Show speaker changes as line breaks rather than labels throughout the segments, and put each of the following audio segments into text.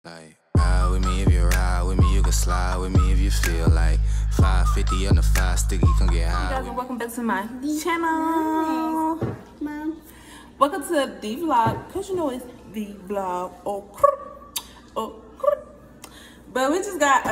Like, ride with me if you ride with me, you can slide with me if you feel like 550 on the 5 sticky, come get high.
Hey guys, and welcome back to my channel.
Mom.
Welcome to the vlog, cause you know it's the vlog. But we just got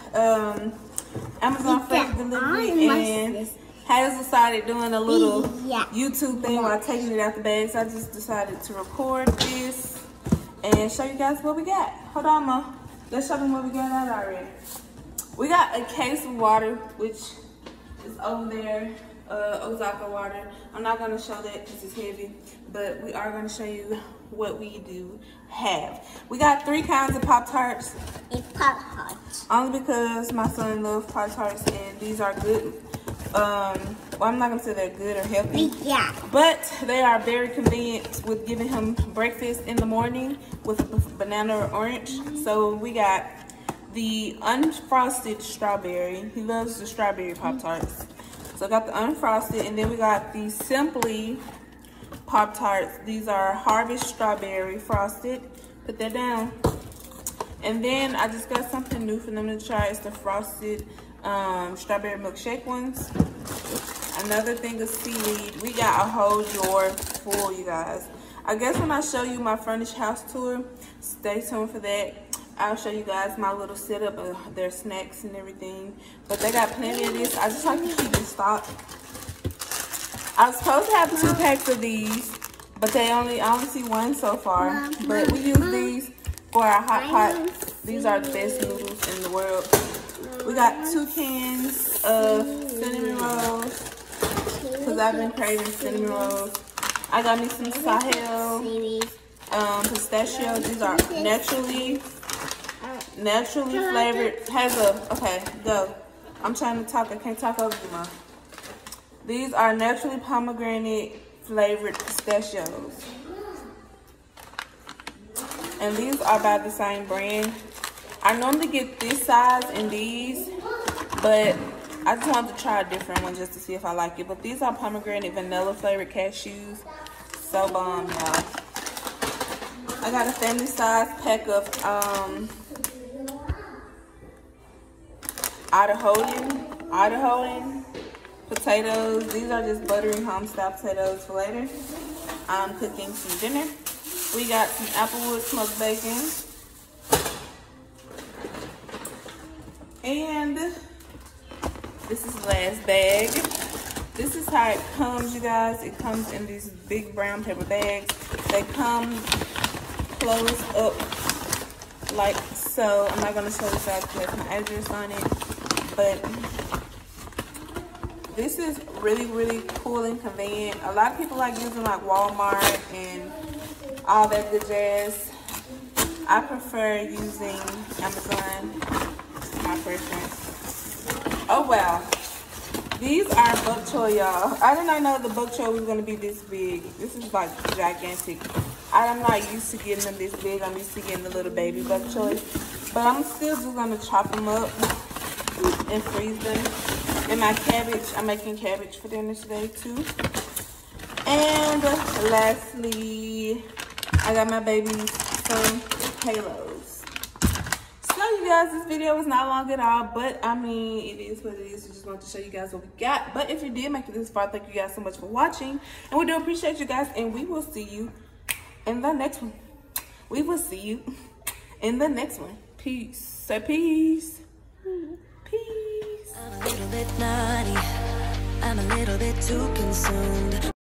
Amazon Fresh delivery, and Hazel started doing a little YouTube thing while taking it out the bag. So I just decided to record this and show you guys what we got. Hold on, Ma. Let's show them what we got out already. We got a case of water, which is over there, Ozaka water. I'm not gonna show that because it's heavy, but we are gonna show you what we do have. We got 3 kinds of Pop-Tarts.
It's Pop-Tarts.
Only because my son loves Pop-Tarts and these are good. Well, I'm not gonna say they're good or healthy, but they are very convenient with giving him breakfast in the morning with banana or orange. So we got the unfrosted strawberry. He loves the strawberry Pop-Tarts. So I got the unfrosted, and then we got the Simply Pop-Tarts. These are Harvest Strawberry Frosted. Put that down. And then I just got something new for them to try. It's the frosted strawberry milkshake ones. Another thing of seaweed. We got a whole drawer full, you guys. I guess when I show you my furnished house tour, stay tuned for that. I'll show you guys my little setup of their snacks and everything. But they got plenty of this. I just like to keep in stock. I was supposed to have 2 packs of these, but I only see 1 so far. But we use these for our hot pot. These are the best noodles in the world. We got 2 cans of cinnamon rolls, because I've been craving cinnamon rolls. I got me some Sahel pistachio. These are naturally flavored. Okay, go. I'm trying to talk. I can't talk over you, Mom. These are naturally pomegranate flavored pistachios. And these are by the same brand. I normally get this size and these, but I just wanted to try a different one just to see if I like it. But these are pomegranate vanilla flavored cashews. So bomb, y'all. I got a family size pack of Idahoan potatoes. These are just buttery home style potatoes for later. I'm cooking some dinner. We got some Applewood smoked bacon. And this is the last bag. This is how it comes, you guys. It comes in these big brown paper bags. They come closed up like so. I'm not gonna show this out because there's my address on it, but this is really, really cool and convenient. A lot of people like using like Walmart and all that good jazz. I prefer using Amazon. My preference. Oh wow, these are bok choy, y'all. I did not know the bok choy was gonna be this big. This is like gigantic. I'm not used to getting them this big. I'm used to getting the little baby bok choy, but I'm still just gonna chop them up and freeze them. And my cabbage, I'm making cabbage for dinner today too. And lastly, I got my babies some halos. So you guys, this video was not long at all, but I mean, it is what it is. I just wanted to show you guys what we got. But if you did make it this far, thank you guys so much for watching. And we do appreciate you guys, and we will see you in the next one. We will see you in the next one. Peace. Say peace. Peace.
I'm a little bit naughty. I'm a little bit too consumed.